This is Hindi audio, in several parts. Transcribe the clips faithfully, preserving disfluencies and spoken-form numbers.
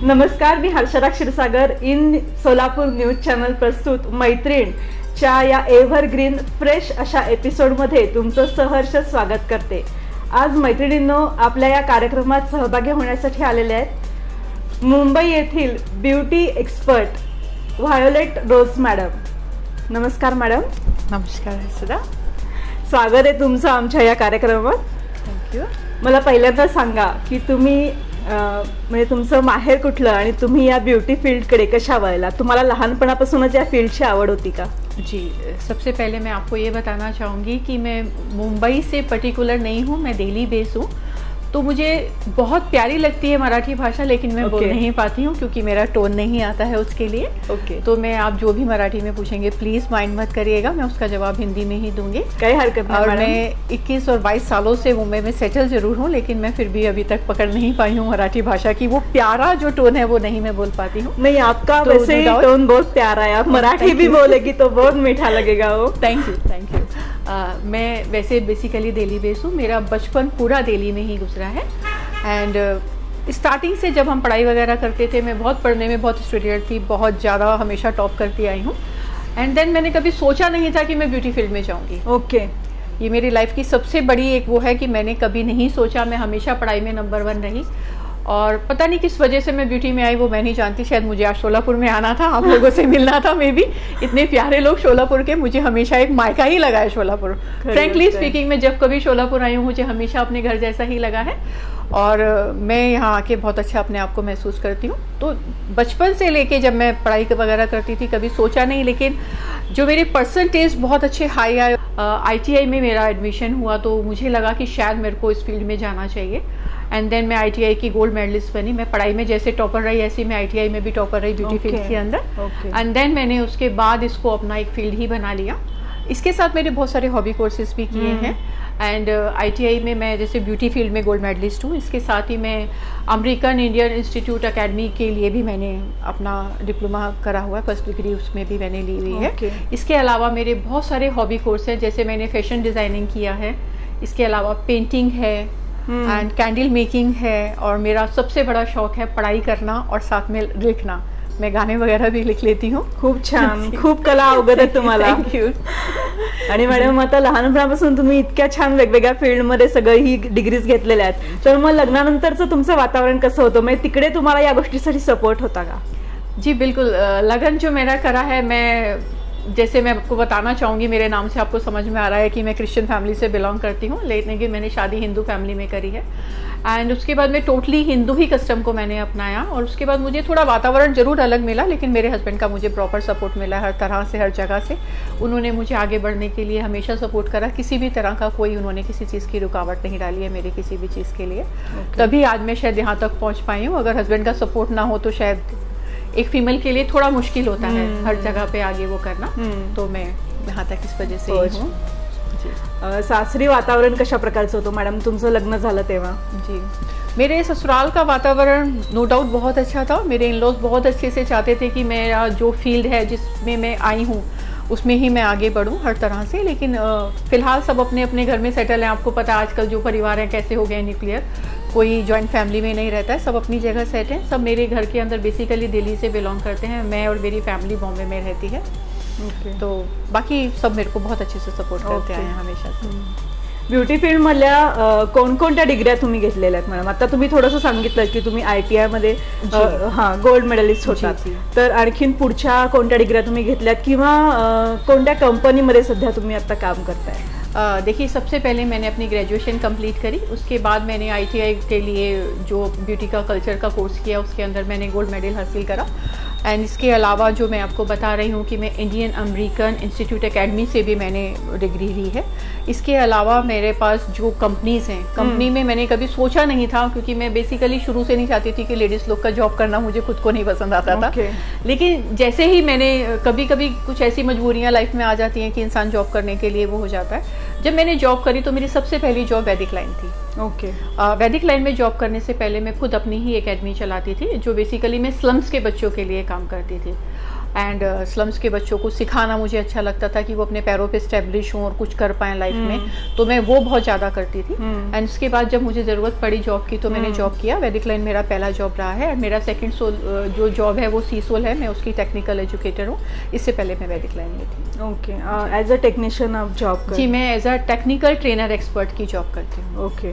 नमस्कार, मी Harshada Kshirsagar in Solapur news channel प्रस्तुत मैत्रीण च्या या एव्हरग्रीन फ्रेश अशा एपिसोडमध्ये तुमचं सहर्ष स्वागत करते। आज मैत्रिणींनो आपल्या या कार्यक्रमात सहभागी होण्यासाठी आलेले आहेत मुंबई येथील beauty expert violet rose madam. नमस्कार मॅडम। नमस्कार हर्षदा, स्वागत आहे तुमचं आमच्या या कार्यक्रमात। थँक्यू। मला पहिल्यांदा सांगा की तुम्ही म्हणजे तुमचं माहेर कुठलं आणि तुम्ही या ब्यूटी फील्डकडे कशा वळला? तुम्हाला लहानपणापासूनच या फील्डची आवड होती का? जी, सबसे पहले मैं आपको ये बताना चाहूँगी कि मैं मुंबई से पर्टिकुलर नहीं हूँ, मैं दिल्ली बेस हूँ। तो मुझे बहुत प्यारी लगती है मराठी भाषा, लेकिन मैं okay. बोल नहीं पाती हूँ क्योंकि मेरा टोन नहीं आता है उसके लिए। okay. तो मैं आप जो भी मराठी में पूछेंगे प्लीज़ माइंड मत करिएगा, मैं उसका जवाब हिंदी में ही दूंगी। कई हरकत नहीं। और मैं इक्कीस और बाईस सालों से मुंबई में सेटल जरूर हूँ, लेकिन मैं फिर भी अभी तक पकड़ नहीं पाई हूँ मराठी भाषा की वो प्यारा जो टोन है वो नहीं मैं बोल पाती हूँ। नहीं, आपका तो वैसे ही टोन बहुत प्यारा है, आप मराठी भी बोलेगी तो बहुत मीठा लगेगा वो। Thank you thank you. मैं वैसे बेसिकली दिल्ली बेस हूँ, मेरा बचपन पूरा दिल्ली में ही गुजरा है। एंड स्टार्टिंग से जब हम पढ़ाई वगैरह करते थे, मैं बहुत पढ़ने में बहुत स्टूडेंट थी, बहुत ज़्यादा हमेशा टॉप करती आई हूँ। एंड देन मैंने कभी सोचा नहीं था कि मैं ब्यूटी फील्ड में जाऊँगी। Okay okay. ये मेरी लाइफ की सबसे बड़ी एक वो है कि मैंने कभी नहीं सोचा, मैं हमेशा पढ़ाई में नंबर वन रही। और पता नहीं किस वजह से मैं ब्यूटी में आई वो मैं नहीं जानती, शायद मुझे आज शोलापुर में आना था, आप लोगों से मिलना था मे बी। इतने प्यारे लोग शोलापुर के, मुझे हमेशा एक मायका ही लगा है शोलापुर। फ्रेंकली स्पीकिंग, मैं जब कभी शोलापुर आई हूँ मुझे हमेशा अपने घर जैसा ही लगा है और मैं यहाँ आके बहुत अच्छा अपने आप को महसूस करती हूँ। तो बचपन से लेके जब मैं पढ़ाई वगैरह करती थी कभी सोचा नहीं, लेकिन जो मेरे परसेंटेज बहुत अच्छे हाई आए, आई टी आई में मेरा एडमिशन हुआ तो मुझे लगा कि शायद मेरे को इस फील्ड में जाना चाहिए। एंड देन मैं आई टी आई की गोल्ड मेडलिस्ट बनी। मैं पढ़ाई में जैसे टॉपर रही ऐसे मैं आई टी आई में भी टॉपर रही ब्यूटी okay. फील्ड के अंदर। okay. एंड देन मैंने उसके बाद इसको अपना एक फील्ड ही बना लिया। इसके साथ मैंने बहुत सारे हॉबी कोर्सेज भी किए hmm. हैं। एंड आई टी आई में मैं जैसे ब्यूटी फील्ड में गोल्ड मेडलिस्ट हूँ, इसके साथ ही मैं अमेरिकन इंडियन इंस्टीट्यूट अकेडमी के लिए भी मैंने अपना डिप्लोमा करा हुआ है, फर्स्ट डिग्री उसमें भी मैंने ली हुई okay. है। इसके अलावा मेरे बहुत सारे हॉबी कोर्स हैं, जैसे मैंने फैशन डिज़ाइनिंग किया है, इसके अलावा पेंटिंग है एंड कैंडल मेकिंग है, और मेरा सबसे बड़ा शौक है पढ़ाई करना और साथ में लिखना। मैं गाणे वगैरह भी लिख लेती हूँ। खूप छान, खूप कला अवगत आहे तुम्हाला। थँक्यू। आणि मॅडम, आता लहानपणापासून तुम्ही इतक्या छान वेगवेगळ्या फील्डमध्ये सगळं ही डिग्रीज घेतलेल्या आहेत, तर मग लग्नानंतरचं तुमचं वातावरण कसं होतं? म्हणजे तिकडे तुम्हाला या गोष्टीसाठी सपोर्ट होता का? जी बिल्कुल। लगन जो मेरा करा है, मैं जैसे मैं आपको बताना चाहूँगी, मेरे नाम से आपको समझ में आ रहा है कि मैं क्रिश्चियन फैमिली से बिलोंग करती हूँ, लेकिन कि मैंने शादी हिंदू फैमिली में करी है। एंड उसके बाद मैं टोटली हिंदू ही कस्टम को मैंने अपनाया, और उसके बाद मुझे थोड़ा वातावरण जरूर अलग मिला, लेकिन मेरे हस्बैंड का मुझे प्रॉपर सपोर्ट मिला हर तरह से, हर जगह से। उन्होंने मुझे आगे बढ़ने के लिए हमेशा सपोर्ट करा, किसी भी तरह का कोई उन्होंने किसी चीज़ की रुकावट नहीं डाली है मेरे किसी भी चीज़ के लिए। okay. तभी आज मैं शायद यहाँ तक पहुँच पाई हूँ। अगर हस्बैंड का सपोर्ट ना हो तो शायद एक फीमेल के लिए थोड़ा मुश्किल होता है हर जगह पे आगे वो करना। तो मैं यहाँ तक इस वजह से ही हूँ। सासरी वातावरण कशा प्रकारचं होतं मॅडम तुमचं लग्न झालं तेव्हा? जी, मेरे ससुराल का वातावरण नो डाउट बहुत अच्छा था। मेरे इन लॉज बहुत अच्छे से चाहते थे कि मेरा जो फील्ड है जिसमें मैं आई हूँ उसमें ही मैं आगे बढ़ूँ हर तरह से, लेकिन फ़िलहाल सब अपने अपने घर में सेटल हैं। आपको पता है आजकल जो परिवार हैं कैसे हो गए न्यूक्लियर, कोई जॉइंट फैमिली में नहीं रहता है, सब अपनी जगह सेट हैं। सब मेरे घर के अंदर बेसिकली दिल्ली से बिलोंग करते हैं, मैं और मेरी फैमिली बॉम्बे में रहती है। okay. तो बाकी सब मेरे को बहुत अच्छे से सपोर्ट करते okay. आए हैं हमेशा से। ब्युटी फील्ड मधल्या कोणकोणत्या डिग्र्या तुम्ही घेतलेल्या आहेत मॅडम? आता तुम्ही थोडंसं सांगितलं की तुम्ही आय टी आय मध्ये हां गोल्ड मेडलिस्ट होतात, तर आणखीन पुढच्या कोणत्या डिग्र्या तुम्ही घेतल्यात किंवा कोणत्या कंपनीमध्ये सध्या तुम्ही आता काम करताय? Uh, देखिए, सबसे पहले मैंने अपनी ग्रेजुएशन कंप्लीट करी, उसके बाद मैंने आई टी आई के लिए जो ब्यूटी का कल्चर का कोर्स किया उसके अंदर मैंने गोल्ड मेडल हासिल करा। एंड इसके अलावा जो मैं आपको बता रही हूँ कि मैं इंडियन अमेरिकन इंस्टीट्यूट एकेडमी से भी मैंने डिग्री ली है। इसके अलावा मेरे पास जो कंपनीज़ हैं, कंपनी में मैंने कभी सोचा नहीं था, क्योंकि मैं बेसिकली शुरू से नहीं चाहती थी कि लेडीज़ लोग का जॉब करना मुझे खुद को नहीं पसंद आता था। okay. लेकिन जैसे ही मैंने कभी कभी कुछ ऐसी मजबूरियाँ लाइफ में आ जाती हैं कि इंसान जॉब करने के लिए वो हो जाता है। जब मैंने जॉब करी तो मेरी सबसे पहली जॉब वैदिक लाइन थी। Okay okay. वैदिक लाइन में जॉब करने से पहले मैं खुद अपनी ही एकेडमी चलाती थी, जो बेसिकली मैं स्लम्स के बच्चों के लिए काम करती थी। एंड स्लम्स के बच्चों को सिखाना मुझे अच्छा लगता था कि वो अपने पैरों पे स्टेब्लिश हों और कुछ कर पाएँ लाइफ में, तो मैं वो बहुत ज़्यादा करती थी। एंड उसके बाद जब मुझे ज़रूरत पड़ी जॉब की तो मैंने जॉब किया। वैदिक लाइन मेरा पहला जॉब रहा है। मेरा सेकंड सोल जो जॉब है वो सी सोल है, मैं उसकी टेक्निकल एजुकेटर हूँ। इससे पहले मैं वैदिक लाइन में थी। ओके, एज अ टेक्निशियन आप जॉब कर? जी, मैं as a technical trainer expert की जॉब करती हूँ। ओके,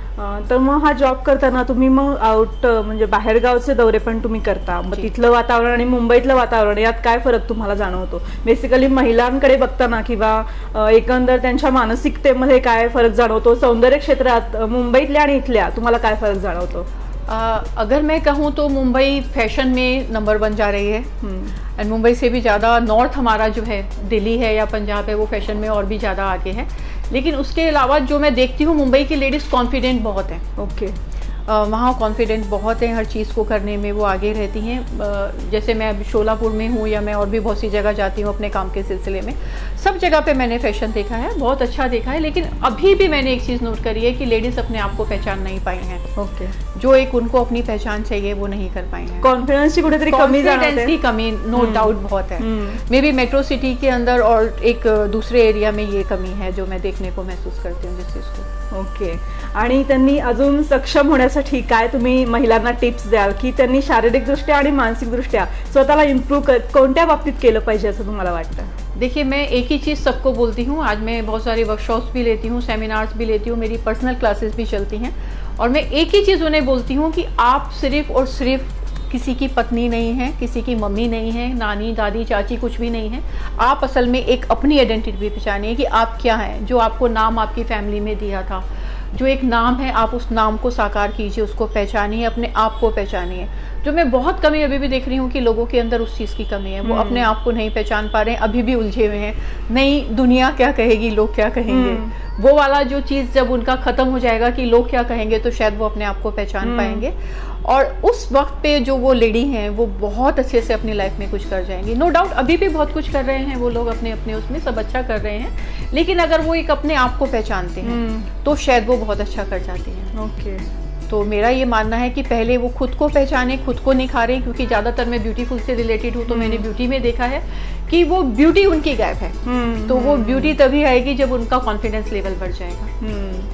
तर मग हा जॉब करताना तुम्ही मग आउट म्हणजे बाहेरगावचे दौरे पण तुम्ही करता, मग तिथलं वातावरण आणि मुंबईतलं वातावरण यात काय फरक तुम्हाला जाणवतो? बेसिकली महिलांकडे बघताना किंवा एकंदर त्यांच्या मानसिकतेमध्ये काय फरक जाणवतो? सौंदर्य क्षेत्रात मुंबईतल्या आणि इथल्या तुम्हाला काय फरक जाणवतो? Uh, अगर मैं कहूँ तो मुंबई फैशन में नंबर वन जा रही है, एंड मुंबई से भी ज़्यादा नॉर्थ हमारा जो है दिल्ली है या पंजाब है वो फैशन में और भी ज़्यादा आगे है। लेकिन उसके अलावा जो मैं देखती हूँ मुंबई की लेडीज़ कॉन्फिडेंट बहुत हैं। ओके, वहाँ कॉन्फिडेंट बहुत हैं, हर चीज़ को करने में वो आगे रहती हैं। uh, जैसे मैं अब शोलापुर में हूँ या मैं और भी बहुत सी जगह जाती हूँ अपने काम के सिलसिले में, सब जगह पे मैंने फैशन देखा है, बहुत अच्छा देखा है। लेकिन अभी भी मैंने एक चीज़ नोट करी है कि लेडीज़ अपने आप को पहचान नहीं पाई हैं। ओके, जो एक उनको अपनी पहचान चाहिए वो नहीं कर पाई हैं। कॉन्फिडेंस की कुठेतरी कमी कॉन्फिडेंस की कमी नो डाउट बहुत है। मे बी मेट्रो सिटी के अंदर और एक दूसरे एरिया में ये कमी है जो मैं देखने को महसूस करती हूँ जिस चीज़ को। ओके, आणि त्यांनी अजून सक्षम होण्यासाठी काय तुम्ही महिलांना टिप्स द्याल की त्यांनी शारीरिकदृष्ट्या आणि मानसिकदृष्ट्या स्वतःला इम्प्रूव्ह कोणत्या बाबतीत केलं पाहिजे असं तुम्हाला वाटतं? देखिए, मैं एक ही चीज़ सबको बोलती हूँ। आज मैं बहुत सारे वर्कशॉप्स भी लेती हूँ, सेमिनार्स भी लेती हूँ, मेरी पर्सनल क्लासेस भी चलती हैं, और मैं एक ही चीज़ उन्हें बोलती हूँ कि आप सिर्फ और सिर्फ किसी की पत्नी नहीं है, किसी की मम्मी नहीं है, नानी दादी चाची कुछ भी नहीं है। आप असल में एक अपनी आइडेंटिटी भी पहचानिए कि आप क्या हैं। जो आपको नाम आपकी फैमिली में दिया था, जो एक नाम है, आप उस नाम को साकार कीजिए, उसको पहचानिए, अपने आप को पहचानिए। जो मैं बहुत कमी अभी भी देख रही हूँ कि लोगों के अंदर उस चीज़ की कमी है, वो अपने आप को नहीं पहचान पा रहे हैं, अभी भी उलझे हुए हैं। नहीं, दुनिया क्या कहेगी, लोग क्या कहेंगे, वो वाला जो चीज़ जब उनका ख़त्म हो जाएगा कि लोग क्या कहेंगे, तो शायद वो अपने आप को पहचान पाएंगे। और उस वक्त पे जो वो लेडी हैं वो बहुत अच्छे से अपनी लाइफ में कुछ कर जाएंगी। नो डाउट अभी भी बहुत कुछ कर रहे हैं वो लोग, अपने अपने उसमें सब अच्छा कर रहे हैं, लेकिन अगर वो एक अपने आप को पहचानते हैं तो शायद वो बहुत अच्छा कर जाती हैं। ओके, तो मेरा ये मानना है कि पहले वो खुद को पहचाने, खुद को निखारें, क्योंकि ज़्यादातर मैं ब्यूटीफुल से रिलेटेड हूँ, तो मैंने ब्यूटी में देखा है कि वो ब्यूटी उनकी गायब है। तो वो ब्यूटी तभी आएगी जब उनका कॉन्फिडेंस लेवल बढ़ जाएगा।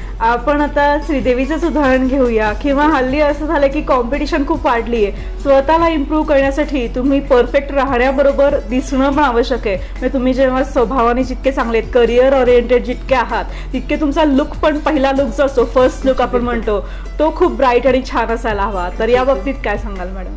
आपण आता श्रीदेवीचंच उदाहरण घेऊया, किंवा हल्ली असं झालं की कॉम्पिटिशन खूप वाढली आहे। स्वतःला इम्प्रूव्ह करण्यासाठी तुम्ही परफेक्ट राहण्याबरोबर दिसणं पण आवश्यक आहे। म्हणजे तुम्ही जेव्हा स्वभावाने जितके चांगले, करिअर ओरिएंटेड जितके आहात, तितके तुमचा लुक पण, पहिला लुक जो असतो, फर्स्ट लुक आपण म्हणतो, तो खूप ब्राईट आणि छान असायला हवा। तर या बाबतीत काय सांगाल मॅडम?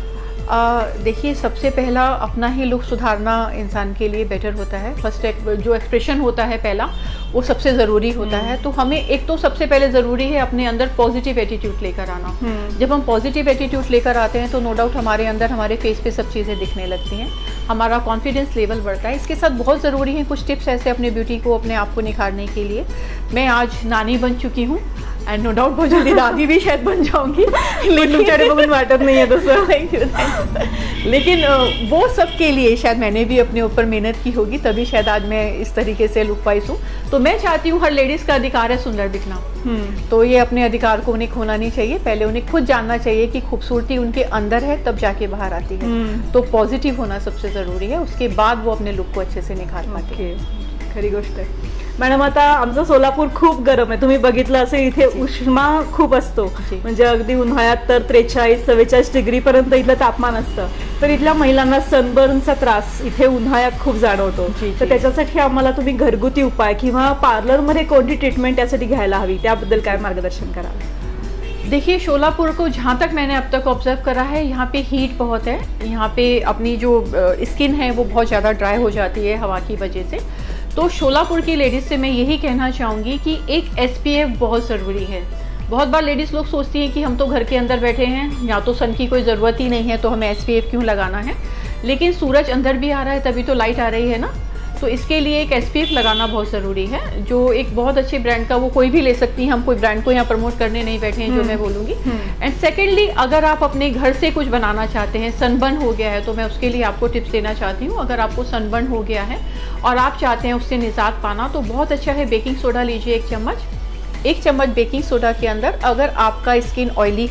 देखिए, सबसे पहला अपना ही लुक सुधारना इंसान के लिए बेटर होता है। फर्स्ट एक जो एक्सप्रेशन होता है पहला, वो सबसे ज़रूरी होता है। तो हमें एक तो सबसे पहले ज़रूरी है अपने अंदर पॉजिटिव एटीट्यूड लेकर आना। जब हम पॉजिटिव एटीट्यूड लेकर आते हैं तो नो डाउट हमारे अंदर, हमारे फेस पे सब चीज़ें दिखने लगती हैं, हमारा कॉन्फिडेंस लेवल बढ़ता है। इसके साथ बहुत ज़रूरी है कुछ टिप्स ऐसे अपने ब्यूटी को, अपने आप को निखारने के लिए। मैं आज नानी बन चुकी हूँ, एंड नो डाउट बहुत जल्दी दादी भी शायद बन जाऊंगी, लेकिन बगन वाटर नहीं है दोस्तों। Thank you. लेकिन वो सब के लिए शायद मैंने भी अपने ऊपर मेहनत की होगी, तभी शायद आज मैं इस तरीके से लुक वाइज हूँ। तो मैं चाहती हूँ, हर लेडीज़ का अधिकार है सुंदर दिखना, तो ये अपने अधिकार को उन्हें खोना नहीं चाहिए। पहले उन्हें खुद जानना चाहिए कि खूबसूरती उनके अंदर है, तब जाके बाहर आती है। तो पॉजिटिव होना सबसे ज़रूरी है, उसके बाद वो अपने लुक को अच्छे से निखार पाते हैं। खरी गोष्ट आहे मॅडम। आता आमचं सोलापूर खूप गरम आहे, तुम्ही बघितलं असेल, इथे उष्मा खूप असतो, म्हणजे अगदी उन्हाळ्यात तर त्रेचाळीस चव्वेचाळीस डिग्री पर्यंत इथलं तापमान असतं। तर इथल्या महिलांना सनबर्नचा त्रास इथे उन्हाळ्यात खूप जाणवतो। तर त्याच्यासाठी आम्हाला तुम्ही घरगुती उपाय किंवा पार्लरमध्ये कोणती ट्रीटमेंट यासाठी घ्यायला हवी, त्याबद्दल काय मार्गदर्शन कराल? देखिए, शोलापुर को जहाँ तक मैंने अब तक ऑब्जर्व करा है, यहाँ पे हीट बहुत है। यहाँ पे अपनी जो स्किन है वो बहुत ज़्यादा ड्राई हो जाती है हवा की वजह से। तो शोलापुर की लेडीज़ से मैं यही कहना चाहूँगी कि एक एस पी एफ बहुत ज़रूरी है। बहुत बार लेडीज़ लोग सोचती हैं कि हम तो घर के अंदर बैठे हैं, या तो सन की कोई ज़रूरत ही नहीं है, तो हमें एस पी एफ क्यों लगाना है। लेकिन सूरज अंदर भी आ रहा है, तभी तो लाइट आ रही है ना। तो इसके लिए एक एस पी एफ लगाना बहुत ज़रूरी है, जो एक बहुत अच्छे ब्रांड का, वो कोई भी ले सकती हैं। हम कोई ब्रांड को यहाँ प्रमोट करने नहीं बैठे हैं, जो मैं बोलूँगी। एंड सेकेंडली, अगर आप अपने घर से कुछ बनाना चाहते हैं, सनबर्न हो गया है, तो मैं उसके लिए आपको टिप्स देना चाहती हूँ। अगर आपको सनबर्न हो गया है और आप चाहते हैं उससे निजात पाना, तो बहुत अच्छा है, बेकिंग सोडा लीजिए एक चम्मच। एक चम्मच बेकिंग सोडा के अंदर, अगर आपका स्किन ऑयली है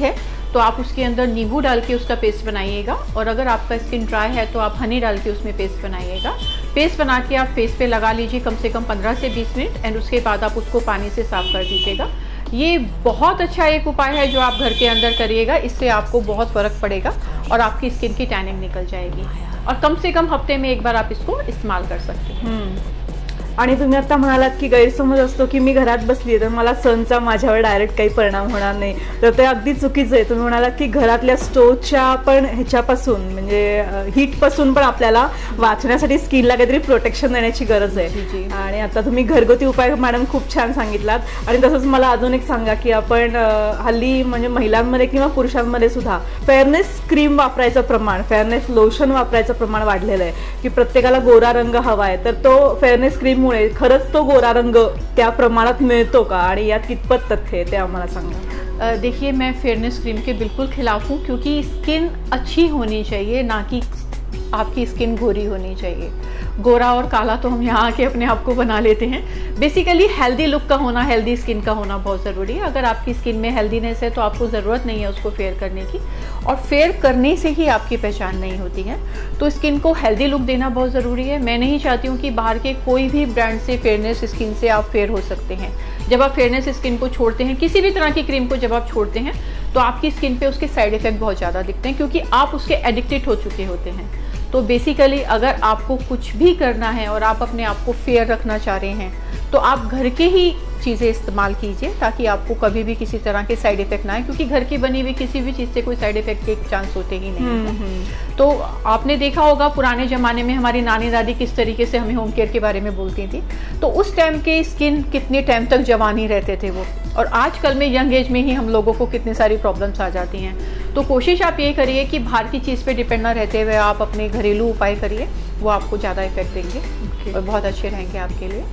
तो आप उसके अंदर नींबू डाल के उसका पेस्ट बनाइएगा, और अगर आपका स्किन ड्राई है तो आप हनी डाल के उसमें पेस्ट बनाइएगा। पेस्ट बना के आप फेस पे लगा लीजिए कम से कम पंद्रह से बीस मिनट, एंड उसके बाद आप उसको पानी से साफ़ कर दीजिएगा। ये बहुत अच्छा एक उपाय है जो आप घर के अंदर करिएगा, इससे आपको बहुत फ़र्क पड़ेगा और आपकी स्किन की टैनिंग निकल जाएगी, और कम से कम हफ्ते में एक बार आप इसको इस्तेमाल कर सकते हैं। आणि तुम्ही आता म्हणालात की गैरसमज असतो की मी घरात बसली तर मला सनचा माझ्यावर डायरेक्ट काही परिणाम होणार नाही, तर ते अगदी चुकीचं आहे। तुम्ही म्हणालात की घरातल्या स्टोव्हच्या पण ह्याच्यापासून म्हणजे हीटपासून पण आपल्याला वाचण्यासाठी स्किनला काहीतरी प्रोटेक्शन देण्याची गरज आहे, आणि आता तुम्ही घरगुती उपाय मॅडम खूप छान सांगितलात। आणि तसंच मला अजून एक सांगा की आपण हल्ली म्हणजे महिलांमध्ये किंवा पुरुषांमध्ये सुद्धा फेअरनेस क्रीम वापरायचं प्रमाण, फेअरनेस लोशन वापरायचं प्रमाण वाढलेलं आहे की प्रत्येकाला गोरा रंग हवा आहे, तर तो फेअरनेस क्रीम खरंच तो गोरा रंग त्या प्रमाणात मिळतो का, आणि यात कितपत तथ्य आहे ते आम्हाला सांगा। देखिए, मैं फेयरनेस क्रीम के बिल्कुल खिलाफ हूँ, क्योंकि स्किन अच्छी होनी चाहिए, ना कि आपकी स्किन गोरी होनी चाहिए। गोरा और काला तो हम यहाँ आके अपने आप को बना लेते हैं। बेसिकली हेल्दी लुक का होना, हेल्दी स्किन का होना बहुत ज़रूरी है। अगर आपकी स्किन में हेल्दीनेस है तो आपको ज़रूरत नहीं है उसको फेयर करने की, और फेयर करने से ही आपकी पहचान नहीं होती है। तो स्किन को हेल्दी लुक देना बहुत ज़रूरी है। मैं नहीं चाहती हूँ कि बाहर के कोई भी ब्रांड से फेयरनेस स्किन से आप फेयर हो सकते हैं। जब आप फेयरनेस स्किन को छोड़ते हैं, किसी भी तरह की क्रीम को जब आप छोड़ते हैं, तो आपकी स्किन पे उसके साइड इफ़ेक्ट बहुत ज़्यादा दिखते हैं, क्योंकि आप उसके एडिक्टेड हो चुके होते हैं। तो बेसिकली अगर आपको कुछ भी करना है और आप अपने आप को फेयर रखना चाह रहे हैं, तो आप घर के ही चीज़ें इस्तेमाल कीजिए, ताकि आपको कभी भी किसी तरह के साइड इफ़ेक्ट ना आए, क्योंकि घर की बनी हुई किसी भी चीज़ से कोई साइड इफ़ेक्ट के चांस होते ही नहीं है। तो आपने देखा होगा पुराने ज़माने में हमारी नानी दादी किस तरीके से हमें होम केयर के बारे में बोलती थी, तो उस टाइम के स्किन कितने टाइम तक जवान ही रहते थे वो, और आजकल में यंग एज में ही हम लोगों को कितनी सारी प्रॉब्लम्स आ जाती हैं। तो कोशिश आप ये करिए कि बाहर की चीज़ पे डिपेंड ना रहते हुए आप अपने घरेलू उपाय करिए, वो आपको ज़्यादा इफेक्ट देंगे okay. और बहुत अच्छे रहेंगे आपके लिए।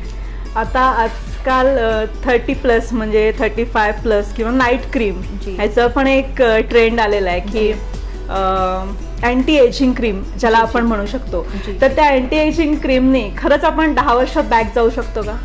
आता आजकाल थर्टी प्लस म्हणजे थर्टी फाइव प्लस किंवा नाईट क्रीम ह्याचं पण एक ट्रेंड आलेला आहे की अँटी एजिंग क्रीम ज्याला आपण म्हणू शकतो, तर त्या अँटी एजिंग क्रीमने खरंच आपण दहा वर्ष बॅक जाऊ शकतो का?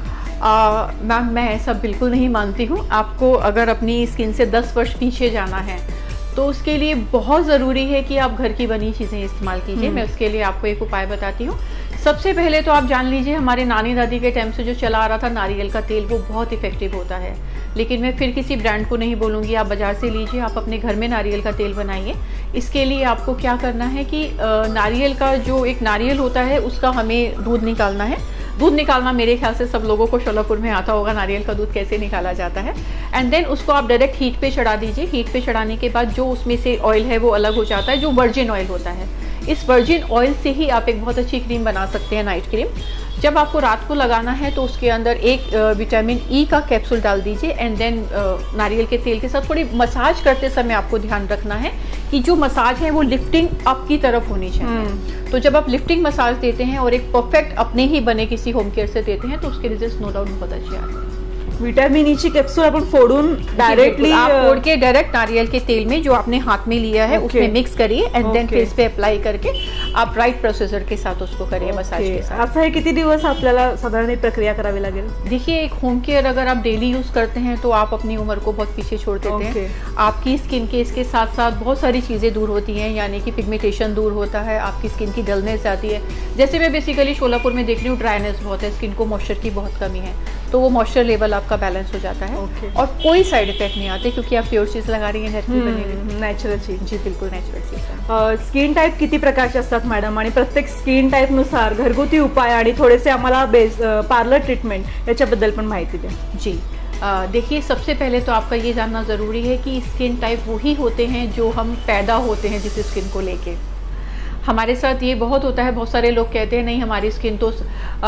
मैम, मैं ऐसा बिल्कुल नहीं मानती हूँ। आपको अगर अपनी स्किन से दस वर्ष पीछे जाना है तो उसके लिए बहुत ज़रूरी है कि आप घर की बनी चीज़ें इस्तेमाल कीजिए। मैं उसके लिए आपको एक उपाय बताती हूँ। सबसे पहले तो आप जान लीजिए, हमारे नानी दादी के टाइम से जो चला आ रहा था नारियल का तेल, वो बहुत इफेक्टिव होता है। लेकिन मैं फिर किसी ब्रांड को नहीं बोलूँगी, आप बाज़ार से लीजिए, आप अपने घर में नारियल का तेल बनाइए। इसके लिए आपको क्या करना है कि नारियल का जो एक नारियल होता है उसका हमें दूध निकालना है। दूध निकालना मेरे ख्याल से सब लोगों को शोलापुर में आता होगा, नारियल का दूध कैसे निकाला जाता है। एंड देन उसको आप डायरेक्ट हीट पे चढ़ा दीजिए। हीट पे चढ़ाने के बाद जो उसमें से ऑयल है वो अलग हो जाता है, जो वर्जिन ऑयल होता है। इस वर्जिन ऑयल से ही आप एक बहुत अच्छी क्रीम बना सकते हैं, नाइट क्रीम। जब आपको रात को लगाना है तो उसके अंदर एक विटामिन ई का कैप्सूल डाल दीजिए, एंड देन नारियल के तेल के साथ थोड़ी मसाज करते समय आपको ध्यान रखना है कि जो मसाज है वो लिफ्टिंग आपकी तरफ होनी चाहिए। तो जब आप लिफ्टिंग मसाज देते हैं और एक परफेक्ट अपने ही बने किसी होम केयर से देते हैं, तो उसके रिजल्ट नो डाउट बहुत अच्छे आते हैं। विटामिन ई ची कैप्सूल आपण फोडून डायरेक्टली आप फोड़ के डायरेक्ट नारियल के तेल में जो आपने हाथ में लिया है okay. उसमें मिक्स करिए, एंड देन फेस पे अप्लाई करके आप राइट प्रोसीजर के साथ उसको करिए okay. मसाज के साथ। असं है किती दिवस आपल्याला साधारण प्रक्रिया करावी लागेल? देखिए, एक होम केयर अगर आप डेली यूज करते हैं तो आप अपनी उम्र को बहुत पीछे छोड़ देते okay. हैं। आपकी स्किन के इसके साथ साथ बहुत सारी चीज़ें दूर होती हैं, यानी कि पिगमेंटेशन दूर होता है, आपकी स्किन की डलनेस आती है। जैसे मैं बेसिकली शोलापुर में देख रही हूँ, ड्राइनेस बहुत है, स्किन को मॉइस्चर की बहुत कमी है, तो वो मॉइस्चर लेवल आपका बैलेंस हो जाता है okay. और कोई साइड इफेक्ट नहीं आते, क्योंकि आप प्योर चीज लगा रही हैं, घर की बनी हुई नॅचरल चीज। जी बिल्कुल नॅचरल चीज। स्किन टाइप किती प्रकारचे असतात मॅडम, आणि प्रत्येक स्किन टाइप नुसार घरगुती उपाय आणि थोडेसे आम्हाला बेस पार्लर ट्रीटमेंट याच्याबद्दल पण माहिती द्या। जी देखिए, सबसे पहले तो आपका ये जानना ज़रूरी है कि स्किन टाइप वही होते हैं जो हम पैदा होते हैं जिस स्किन को लेके। हमारे साथ ये बहुत होता है, बहुत सारे लोग कहते हैं नहीं हमारी स्किन तो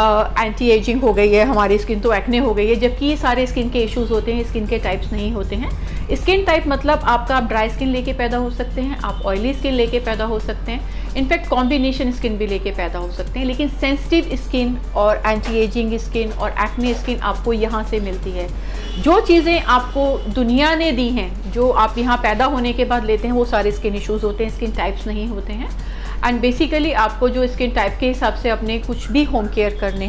एंटी एजिंग हो गई है, हमारी स्किन तो एक्ने हो गई है, जबकि ये सारे स्किन के इश्यूज होते हैं, स्किन के टाइप्स नहीं होते हैं। स्किन टाइप मतलब आपका आप ड्राई स्किन लेके पैदा हो सकते हैं, आप ऑयली स्किन लेके पैदा हो सकते हैं, इनफैक्ट कॉम्बिनेशन स्किन भी लेके पैदा हो सकते हैं। लेकिन सेंसिटिव स्किन और एंटी एजिंग स्किन और एक्ने स्किन आपको यहाँ से मिलती है। जो चीज़ें आपको दुनिया ने दी हैं, जो आप यहाँ पैदा होने के बाद लेते हैं, वो सारे स्किन इश्यूज होते हैं, स्किन टाइप्स नहीं होते हैं। एंड बेसिकली आपको जो स्किन टाइप के हिसाब से अपने कुछ भी होम केयर करने हैं,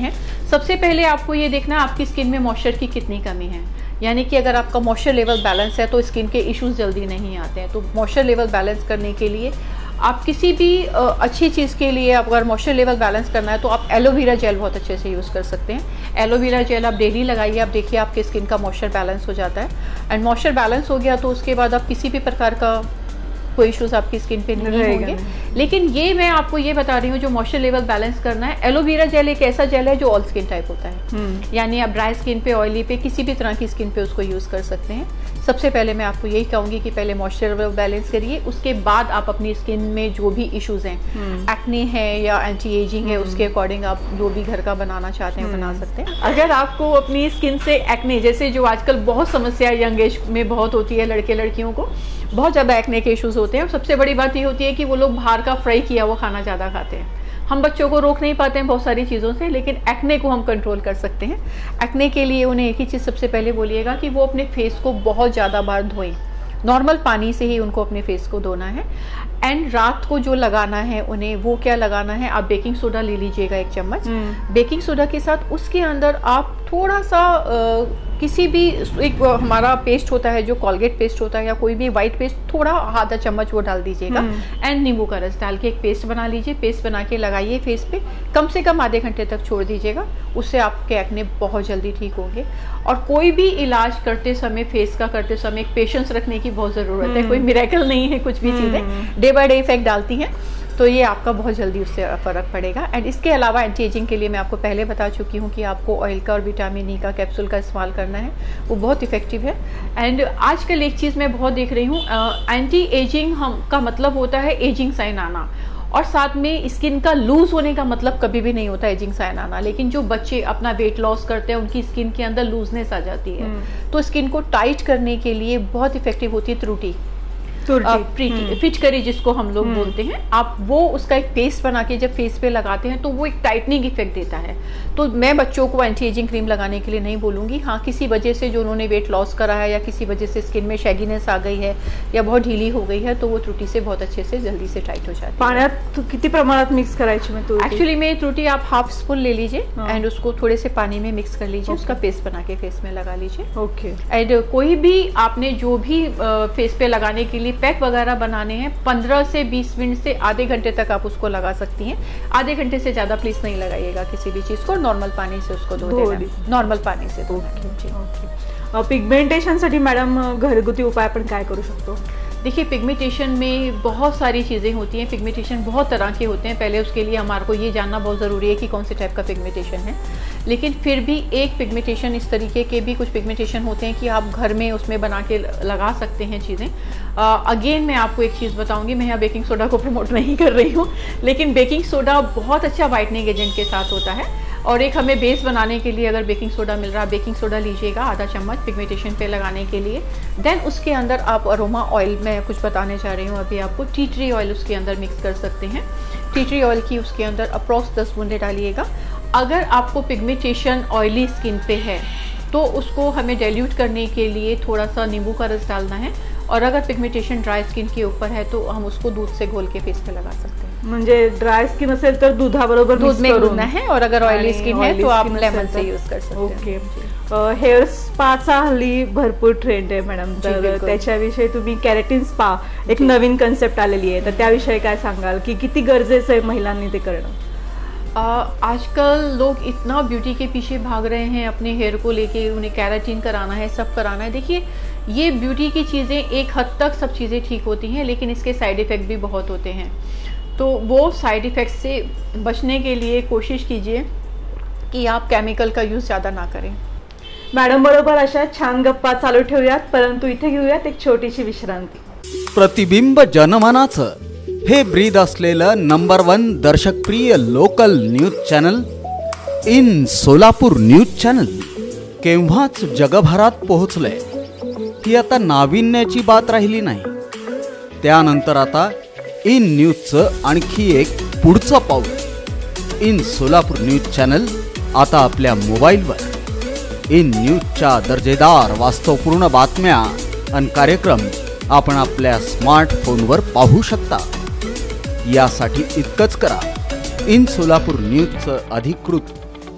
सबसे पहले आपको ये देखना है आपकी स्किन में मॉइस्चर की कितनी कमी है, यानी कि अगर आपका मॉइस्चर लेवल बैलेंस है तो स्किन के इश्यूज जल्दी नहीं आते हैं। तो मॉइस्चर लेवल बैलेंस करने के लिए आप किसी भी अच्छी चीज़ के लिए अगर मॉइस्चर लेवल बैलेंस करना है तो आप एलोवेरा जेल बहुत अच्छे से यूज़ कर सकते हैं। एलोवेरा जेल आप डेली लगाइए, आप देखिए आपके स्किन का मॉइस्चर बैलेंस हो जाता है। एंड मॉइस्चर बैलेंस हो गया तो उसके बाद आप किसी भी प्रकार का कोई इश्यूज आपकी स्किन पे नहीं होंगे। लेकिन ये मैं आपको ये बता रही हूँ जो मॉइस्चर लेवल बैलेंस करना है, एलोवेरा जेल एक ऐसा जेल है जो ऑल स्किन टाइप होता है, यानी आप ड्राई स्किन पे, ऑयली पे, किसी भी तरह की स्किन पे उसको यूज़ कर सकते हैं। सबसे पहले मैं आपको यही कहूँगी कि पहले मॉइस्चर लेवल बैलेंस करिए, उसके बाद आप अपनी स्किन में जो भी इश्यूज हैं, एक्ने है या एंटी एजिंग है, उसके अकॉर्डिंग आप जो भी घर का बनाना चाहते हैं बना सकते हैं। अगर आपको अपनी स्किन से एक्ने, जैसे जो आजकल बहुत समस्या यंग एज में बहुत होती है, लड़के लड़कियों को बहुत ज़्यादा एक्ने के इश्यूज होते हैं, और सबसे बड़ी बात ये होती है कि वो लोग बाहर का फ्राई किया हुआ खाना ज़्यादा खाते हैं। हम बच्चों को रोक नहीं पाते हैं बहुत सारी चीज़ों से, लेकिन एक्ने को हम कंट्रोल कर सकते हैं। एक्ने के लिए उन्हें एक ही चीज़ सबसे पहले बोलिएगा कि वो अपने फेस को बहुत ज़्यादा बार धोएं, नॉर्मल पानी से ही उनको अपने फेस को धोना है। एंड रात को जो लगाना है उन्हें, वो क्या लगाना है, आप बेकिंग सोडा ले लीजिएगा एक चम्मच। बेकिंग सोडा के साथ उसके अंदर आप थोड़ा सा आ, किसी भी एक हमारा पेस्ट होता है जो कोलगेट पेस्ट होता है या कोई भी वाइट पेस्ट, थोड़ा आधा चम्मच वो डाल दीजिएगा। एंड नींबू का रस डाल के एक पेस्ट बना लीजिए, पेस्ट बना के लगाइए फेस पे, कम से कम आधे घंटे तक छोड़ दीजिएगा, उससे आपके एक्ने बहुत जल्दी ठीक होंगे। और कोई भी इलाज करते समय, फेस का करते समय एक पेशेंस रखने की बहुत ज़रूरत है, कोई मिरेकल नहीं है, कुछ भी चीज़ें डे बाय डे इफेक्ट डालती हैं, तो ये आपका बहुत जल्दी उससे फ़र्क पड़ेगा। एंड इसके अलावा एंटी एजिंग के लिए मैं आपको पहले बता चुकी हूँ कि आपको ऑयल का और विटामिन ई का कैप्सूल का इस्तेमाल करना है, वो बहुत इफेक्टिव है। एंड आजकल एक चीज़ मैं बहुत देख रही हूँ, एंटी एजिंग हम का मतलब होता है एजिंग साइन आना, और साथ में स्किन का लूज होने का मतलब कभी भी नहीं होता एजिंग साइन आना। लेकिन जो बच्चे अपना वेट लॉस करते हैं उनकी स्किन के अंदर लूजनेस आ जाती है, तो स्किन को टाइट करने के लिए बहुत इफेक्टिव होती है त्रुटि, फिटकरी जिसको हम लोग बोलते हैं। आप वो उसका एक पेस्ट बना के जब फेस पे लगाते हैं तो वो एक टाइटनिंग इफेक्ट देता है। तो मैं बच्चों को एंटी एजिंग क्रीम लगाने के लिए नहीं बोलूंगी। हाँ, किसी वजह से जो उन्होंने वेट लॉस करा है या किसी वजह से स्किन में शैगीनेस आ गई है या बहुत ढीली हो गई है, तो वो त्रुटि से बहुत अच्छे से जल्दी से टाइट हो जाती है। पाण्यात किती प्रमाणात मिक्स करायची में? तो एक्चुअली में त्रुटि आप हाफ स्पून ले लीजिए एंड उसको थोड़े से पानी में मिक्स कर लीजिए, उसका पेस्ट बना के फेस में लगा लीजिए। ओके। एंड कोई भी आपने जो भी फेस पे लगाने के लिए पैक वगैरह बना हैं, पंद्रह से बीस मिनट से आधे घंटे तक आप उसको लगा सकती हैं। आधे घंटे से ज्यादा प्लीज नहीं लगाइएगा किसी भी चीज को, नॉर्मल पानी से उसको धो देना, नॉर्मल पानी से धोना। पिगमेंटेशन साठी मॅडम घरगुती उपाय आपण काय करू शकतो? देखिए, पिगमेंटेशन में बहुत सारी चीज़ें होती हैं। पिगमेंटेशन बहुत तरह के होते हैं, पहले उसके लिए हमारे को ये जानना बहुत ज़रूरी है कि कौन से टाइप का पिगमेंटेशन है। लेकिन फिर भी एक पिगमेंटेशन, इस तरीके के भी कुछ पिगमेंटेशन होते हैं कि आप घर में उसमें बना के लगा सकते हैं चीज़ें। अगेन मैं आपको एक चीज़ बताऊंगी, मैं यहाँ बेकिंग सोडा को प्रमोट नहीं कर रही हूँ, लेकिन बेकिंग सोडा बहुत अच्छा वाइटनिंग एजेंट के साथ होता है। और एक हमें बेस बनाने के लिए अगर बेकिंग सोडा मिल रहा है, बेकिंग सोडा लीजिएगा आधा चम्मच पिगमेंटेशन पे लगाने के लिए। देन उसके अंदर आप अरोमा ऑयल, मैं कुछ बताने चाह रही हूँ अभी आपको, टी ट्री ऑयल उसके अंदर मिक्स कर सकते हैं। टी ट्री ऑयल की उसके अंदर अप्रॉक्स दस बूंदे डालिएगा। अगर आपको पिगमेंटेशन ऑयली स्किन पे है तो उसको हमें डाइल्यूट करने के लिए थोड़ा सा नींबू का रस डालना है, और अगर पिगमेंटेशन ड्राई स्किन के ऊपर है तो हम उसको दूध से घोल के फेस पे लगा सकते हैं। म्हणजे ड्राई स्किन असेल तर दुधाबरोबर दूध में घोलना है, और अगर ऑयली स्किन है तो आप लेमन से यूज कर सकते हैं। ओके। हेअर स्पाचा हल्ली भरपूर ट्रेंड आहे मॅडम, तर त्याच्याविषयी तुम्ही कॅरेटिन स्पा एक नवीन कन्सेप्ट आलेली आहे, तर त्याविषयी काय सांगाल की किती गरजेचं आहे महिलांनी ते करणं? आजकल लोग इतना ब्यूटी के पीछे भाग रहे हैं, अपने हेयर को लेके, उन्हें कैराटिन कराना है, सब कराना है। देखिए, ये ब्यूटी की चीज़ें एक हद तक सब चीज़ें ठीक होती हैं, लेकिन इसके साइड इफ़ेक्ट भी बहुत होते हैं। तो वो साइड इफ़ेक्ट से बचने के लिए कोशिश कीजिए कि आप केमिकल का यूज़ ज़्यादा ना करें। मॅडम बरोबर अशा छान गप्पा चालू ठेवूयात, परंतु इथे घेऊयात एक छोटीशी विश्रांती। प्रतिबिंब जनमनाचं हे ब्रीद असलेलं नंबर वन दर्शकप्रिय local news channel in Solapur news channel केव्हाच जगभरात पोहोचले की आता नाविन्याची बात राहिली नाही। त्यानंतर आता इन न्यूजचं आणखी एक पुढचं पाऊल। इन सोलापूर न्यूज चॅनल आता आपल्या मोबाईलवर। इन न्यूजच्या दर्जेदार वास्तवपूर्ण बातम्या आणि कार्यक्रम आपण आपल्या स्मार्टफोनवर पाहू शकता। यासाठी इतकंच करा, इन सोलापूर न्यूजचं अधिकृत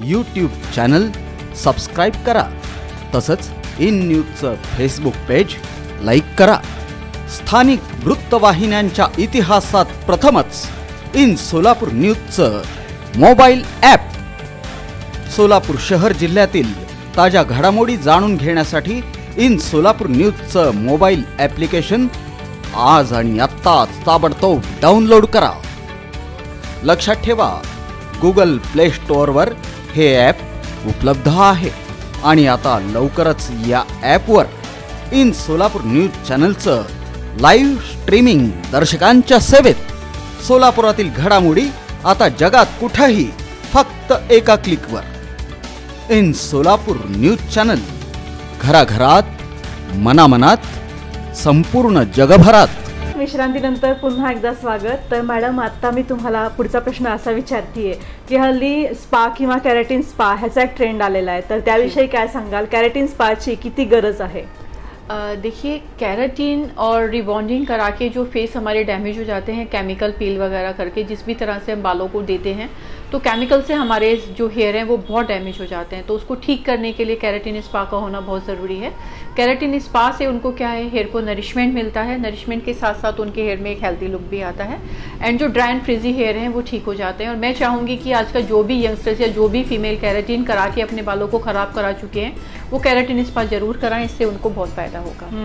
यूट्यूब चॅनल सबस्क्राईब करा. तसंच इन न्यूजचं फेसबुक पेज लाईक करा. स्थानिक वृत्तवाहिन्यांच्या इतिहासात प्रथमच इन सोलापूर न्यूजचं मोबाईल ॲप. सोलापूर शहर जिल्ह्यातील ताज्या घडामोडी जाणून घेण्यासाठी इन सोलापूर न्यूजचं मोबाईल ॲप्लिकेशन आज आणि आत्ताच ताबडतोब डाउनलोड करा. लक्षात ठेवा, गुगल प्ले स्टोअरवर हे ॲप उपलब्ध आहे आणि आता लवकरच या ॲपवर इन सोलापूर न्यूज चॅनलचं लाईव्ह स्ट्रीमिंग दर्शकांच्या सेवेत. सोलापुरातील घडामोडी आता जगात कुठेही फक्त एका क्लिकवर. इन सोलापूर न्यूज चॅनल, घराघरात, मनामनात, संपूर्ण जगभरात. विश्रांतीनंतर पुन्हा एकदा स्वागत. तर मॅडम, आता मी तुम्हाला पुढचा प्रश्न असा विचारतीये की हल्ली स्पा किंवा कॅरेटिन स्पा ह्याचा एक ट्रेंड आलेला आहे, तर त्याविषयी काय सांगाल? कॅरेटिन स्पाची किती गरज आहे? देखिए, केराटिन और रिबॉन्डिंग करा के जो फेस हमारे डैमेज हो जाते हैं केमिकल पील वगैरह करके, जिस भी तरह से हम बालों को देते हैं, तो केमिकल से हमारे जो हेयर हैं वो बहुत डैमेज हो जाते हैं. तो उसको ठीक करने के लिए केराटिन स्पा का होना बहुत ज़रूरी है. केराटिन स्पा से उनको क्या है, हेयर को नरिशमेंट मिलता है. नरिशमेंट के साथ साथ उनके हेयर में एक हेल्दी लुक भी आता है एंड जो ड्राई एंड फ्रिजी हेयर हैं वो ठीक हो जाते हैं. और मैं चाहूँगी कि आज का जो भी यंगस्टर्स या जो भी फीमेल केराटिन करा के अपने बालों को ख़राब करा चुके हैं वो केराटिन स्पा जरूर कराएं. इससे उनको बहुत फ़ायदा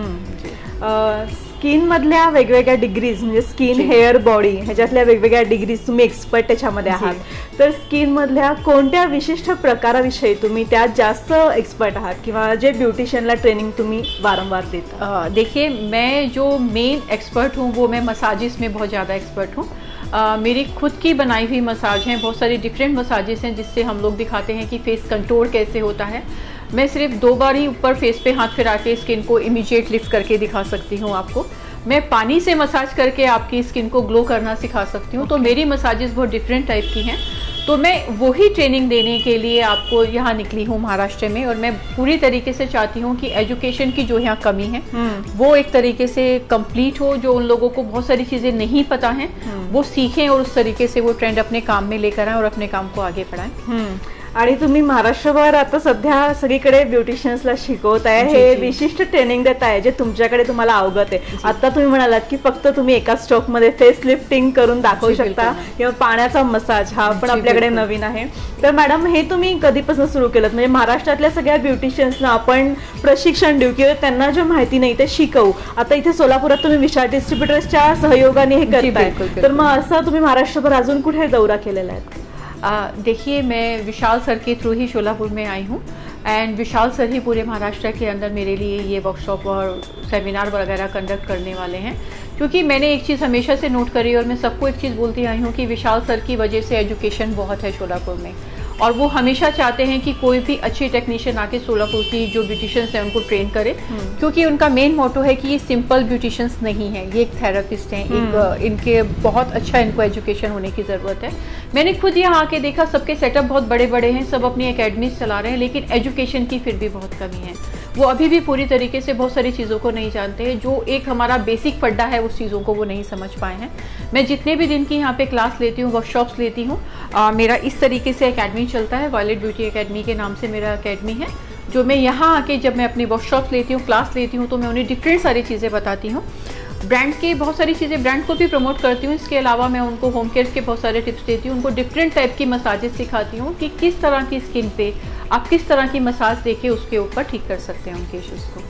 होगा. स्किन मधल्या वेगवेगळ्या डिग्रीज, म्हणजे स्किन, हेअर, बॉडी ह्याच्यातल्या वेगवेगळ्या डिग्रीज, तुम्ही एक्सपर्ट त्याच्यामध्ये आहात, तर स्किन मधल्या कोणत्या विशिष्ट प्रकाराविषयी तुम्ही त्यात जास्त एक्सपर्ट आहात किंवा जे ब्यूटिशियनला ट्रेनिंग तुम्ही वारंवार देता? देखिए, मैं जो मेन एक्सपर्ट हूँ वो मैं मसाजिस में बहुत ज़्यादा एक्सपर्ट हूँ. Uh, मेरी खुद की बनाई हुई मसाज हैं, बहुत सारी डिफरेंट मसाजेस हैं जिससे हम लोग दिखाते हैं कि फेस कंटूर कैसे होता है. मैं सिर्फ दो बार ही ऊपर फेस पे हाथ फिरा के स्किन को इमीडिएट लिफ्ट करके दिखा सकती हूँ आपको. मैं पानी से मसाज करके आपकी स्किन को ग्लो करना सिखा सकती हूँ. okay. तो मेरी मसाजेस बहुत डिफरेंट टाइप की हैं. तो मैं वही ट्रेनिंग देने के लिए आपको यहाँ निकली हूँ महाराष्ट्र में. और मैं पूरी तरीके से चाहती हूँ कि एजुकेशन की जो यहाँ कमी है वो एक तरीके से कंप्लीट हो. जो उन लोगों को बहुत सारी चीज़ें नहीं पता हैं वो सीखें और उस तरीके से वो ट्रेंड अपने काम में लेकर आएं और अपने काम को आगे बढ़ाएं. आणि तुम्ही महाराष्ट्रभर आता सध्या सगळीकडे ब्युटिशियन्सला शिकवत आहे, हे विशिष्ट ट्रेनिंग देत आहे जे तुमच्याकडे तुम्हाला अवगत आहे. आता तुम्ही म्हणालात की फक्त तुम्ही एका स्ट्रोक मध्ये फेस लिफ्टिंग करून दाखवू शकता किंवा पाण्याचा मसाज हा पण आपल्याकडे नवीन आहे. तर मॅडम, हे तुम्ही कधीपासून सुरू केलं? म्हणजे महाराष्ट्रातल्या सगळ्या ब्युटिशियन्सना आपण प्रशिक्षण देऊ किंवा त्यांना जे माहिती नाही ते शिकवू. आता इथे सोलापुरात तुम्ही विशाल डिस्ट्रीब्युटर्सच्या सहयोगाने हे करताय, तर मग असं तुम्ही महाराष्ट्रभर अजून कुठे दौरा केलेला आहे? देखिए, मैं विशाल सर के थ्रू ही शोलापुर में आई हूँ एंड विशाल सर ही पूरे महाराष्ट्र के अंदर मेरे लिए ये वर्कशॉप और सेमिनार वगैरह कंडक्ट करने वाले हैं. क्योंकि मैंने एक चीज़ हमेशा से नोट करी और मैं सबको एक चीज़ बोलती आई हूँ कि विशाल सर की वजह से एजुकेशन बहुत है शोलापुर में. और वो हमेशा चाहते हैं कि कोई भी अच्छी टेक्नीशियन आके सोलापुर की जो ब्यूटिशियंस हैं उनको ट्रेन करे. क्योंकि उनका मेन मोटो है कि ये सिंपल ब्यूटिशियंस नहीं है, ये एक थेरेपिस्ट हैं. एक इनके बहुत अच्छा इनको एजुकेशन होने की ज़रूरत है. मैंने खुद यहाँ आके देखा सबके सेटअप बहुत बड़े बड़े हैं, सब अपनी एकेडमीज चला रहे हैं, लेकिन एजुकेशन की फिर भी बहुत कमी है. वो अभी भी पूरी तरीके से बहुत सारी चीज़ों को नहीं जानते हैं. जो एक हमारा बेसिक पड्डा है उस चीज़ों को वो नहीं समझ पाए हैं. मैं जितने भी दिन की यहाँ पे क्लास लेती हूँ, वर्कशॉप्स लेती हूँ, मेरा इस तरीके से एकेडमी चलता है. वायलेट ब्यूटी एकेडमी के नाम से मेरा एकेडमी है. जो मैं यहाँ आके जब मैं अपनी वर्कशॉप्स लेती हूँ, क्लास लेती हूँ, तो मैं उन्हें डिफरेंट सारी चीज़ें बताती हूँ. ब्रांड के बहुत सारी चीज़ें, ब्रांड को भी प्रमोट करती हूँ. इसके अलावा मैं उनको होम केयर के बहुत सारे टिप्स देती हूँ. उनको डिफरेंट टाइप की मसाजेस सिखाती हूँ कि किस तरह की स्किन पे आप किस तरह की मसाज देके उसके ऊपर ठीक कर सकते हैं उनके इश्यूज को.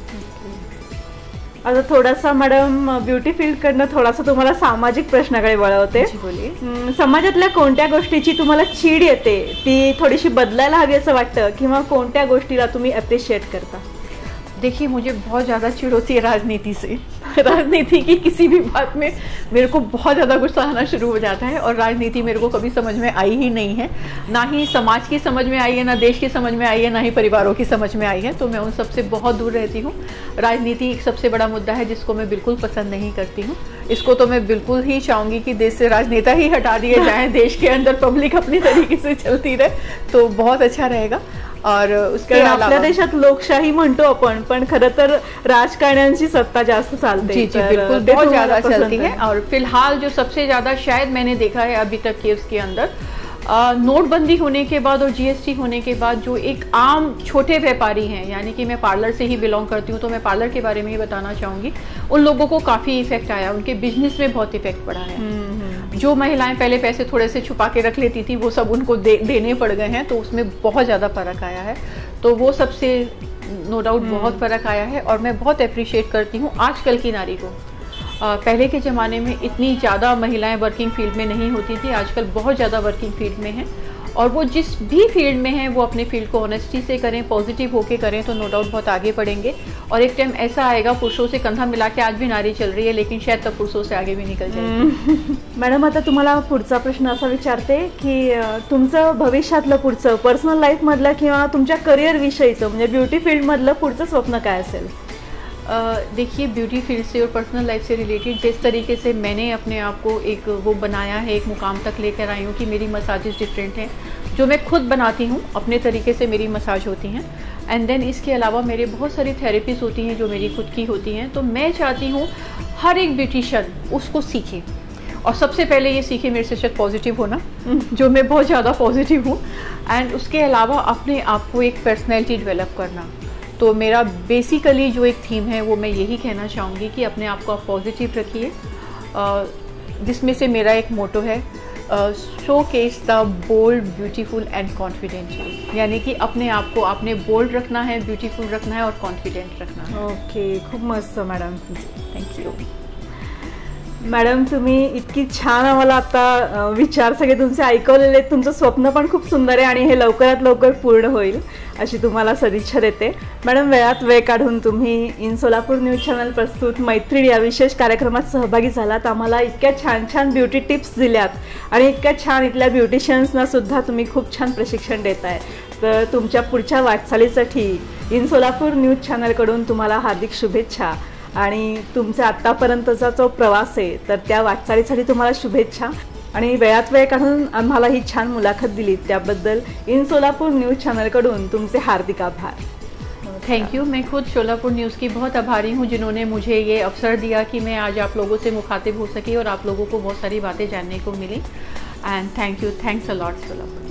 आता थोडासा मॅडम ब्युटी फील्ड कडनं थोडासा तुम्हाला सामाजिक प्रश्नाकडे वळवते. समाजातल्या कोणत्या गोष्टीची तुम्हाला चीड येते, ती थोडीशी बदलायला हवी असं वाटतं, किंवा कोणत्या गोष्टीला तुम्ही अप्रिशिएट करता? देखिए, मुझे बहुत ज़्यादा चिढ़ होती है राजनीति से. राजनीति की किसी भी बात में मेरे को बहुत ज़्यादा गुस्सा आना शुरू हो जाता है. और राजनीति मेरे को कभी समझ में आई ही नहीं है, ना ही समाज की समझ में आई है, ना देश की समझ में आई है, ना ही परिवारों की समझ में आई है. तो मैं उन सबसे बहुत दूर रहती हूँ. राजनीति एक सबसे बड़ा मुद्दा है जिसको मैं बिल्कुल पसंद नहीं करती हूँ. इसको तो मैं बिल्कुल ही चाहूँगी कि देश से राजनेता ही हटा दिए जाएँ, देश के अंदर पब्लिक अपनी तरीके से चलती रहे तो बहुत अच्छा रहेगा. और उसके आपल्या देशात लोकशाही म्हणतो आपण, पण खरं तर राजकारण्यांची सत्ता जास्त चालते. जी जी बिल्कुल, बहुत ज़्यादा चलती है. और फिलहाल जो सबसे ज़्यादा शायद मैंने देखा है अभी तक के उसके अंदर नोटबंदी होने के बाद और जीएसटी होने के बाद जो एक आम छोटे व्यापारी हैं, यानी कि मैं पार्लर से ही बिलोंग करती हूँ तो मैं पार्लर के बारे में ही बताना चाहूँगी, उन लोगों को काफ़ी इफेक्ट आया, उनके बिजनेस में बहुत इफेक्ट पड़ा है। जो महिलाएं पहले पैसे थोड़े से छुपा के रख लेती थी वो सब उनको दे, देने पड़ गए हैं, तो उसमें बहुत ज़्यादा फ़र्क आया है। तो वो सबसे नो डाउट बहुत फ़र्क आया है और मैं बहुत अप्रिशिएट करती हूँ आजकल की नारी को। आ, पहले के ज़माने में इतनी ज़्यादा महिलाएं वर्किंग फील्ड में नहीं होती थी, आजकल बहुत ज़्यादा वर्किंग फील्ड में हैं और वो जिस भी फील्ड में हैं वो अपने फील्ड को ऑनेस्टी से करें, पॉजिटिव होके करें तो नो डाउट बहुत आगे बढ़ेंगे। और एक टाइम ऐसा आएगा, पुरुषों से कंधा मिला के आज भी नारी चल रही है लेकिन शायद तब पुरुषों से आगे भी निकल जाएगी। मॅडम, आता तुम्हाला पुढचा प्रश्न असा विचारते की तुमचं भविष्यातलं पुढचं पर्सनल लाईफ मधलं किंवा तुमच्या करिअर विषयीचं म्हणजे ब्युटी फील्ड मधलं पुढचं स्वप्न काय असेल? देखिए, ब्यूटी फील्ड से और पर्सनल लाइफ से रिलेटेड जिस तरीके से मैंने अपने आप को एक वो बनाया है, एक मुकाम तक लेकर आई हूँ कि मेरी मसाजेस डिफरेंट हैं, जो मैं खुद बनाती हूँ, अपने तरीके से मेरी मसाज होती हैं। एंड देन इसके अलावा मेरे बहुत सारी थेरेपीज होती हैं जो मेरी खुद की होती हैं। तो मैं चाहती हूँ हर एक ब्यूटिशियन उसको सीखे और सबसे पहले ये सीखे मेरे से शायद पॉजिटिव होना, जो मैं बहुत ज़्यादा पॉजिटिव हूँ। एंड उसके अलावा अपने आप को एक पर्सनैलिटी डेवलप करना। तो मेरा बेसिकली जो एक थीम है वो मैं यही कहना चाहूँगी कि अपने आप को आप पॉजिटिव रखिए, जिसमें से मेरा एक मोटो है showcase the bold beautiful and confident, यानी कि अपने आप को आपने बोल्ड रखना है, ब्यूटीफुल रखना है और कॉन्फिडेंट रखना है। ओके, खूप मस्त मॅडम, थँक यू मॅडम। तुम्ही इतकी छान आम्हाला आता विचार सगळे तुमचे ऐकवलेले, तुमचं स्वप्न पण खूप सुंदर आहे आणि हे लवकरात लवकर पूर्ण होईल अशी तुम्हाला सदिच्छा देते। मॅडम, वेळात वेळ काढून तुम्ही इन सोलापूर न्यूज चॅनल प्रस्तुत मैत्रीण या विशेष कार्यक्रमात सहभागी झालात, आम्हाला इतक्या छान छान ब्युटी टिप्स दिल्यात आणि इतक्या छान इथल्या ब्युटिशियन्सना सुद्धा तुम्ही खूप छान प्रशिक्षण देताय। तर तुमच्या पुढच्या वाटचालीसाठी इन सोलापूर न्यूज चॅनलकडून तुम्हाला हार्दिक शुभेच्छा आणि तुमचा आत्तापर्यंतचा जो प्रवास आहे तर त्या वाटचालीसाठी तुम्हाला शुभेच्छा आणि वेळात वेळ काढून आम्हाला ही छान मुलाखत दिली त्याबद्दल इन सोलापूर न्यूज़ चैनल तुमसे हार्दिक आभार। Thank you. मैं खुद सोलापुर न्यूज़ की बहुत आभारी हूँ जिन्होंने मुझे ये अवसर दिया कि मैं आज आप लोगों से मुखातिब हो सकी और आप लोगों को बहुत सारी बातें जानने को मिली। And thank you, thanks a lot Solapur.